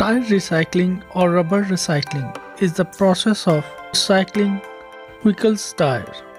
Tire recycling or rubber recycling is the process of recycling vehicles' tire.